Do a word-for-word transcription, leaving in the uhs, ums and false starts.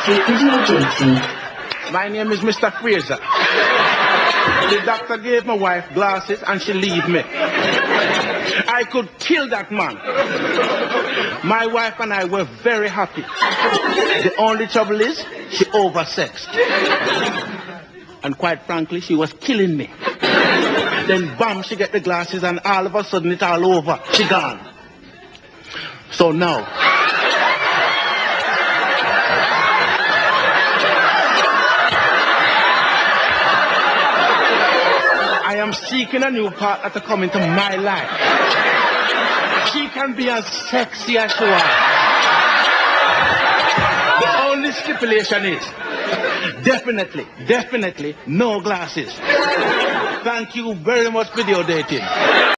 Street Video Agency. My name is Mister Fraser. The doctor gave my wife glasses and she leave me. I could kill that man. My wife and I were very happy. The only trouble is she oversexed. And quite frankly, she was killing me. Then bam, she get the glasses and all of a sudden it's all over. She gone. So now, I am seeking a new partner to come into my life. She can be as sexy as she wants. The only stipulation is, definitely, definitely, no glasses. Thank you very much, video dating.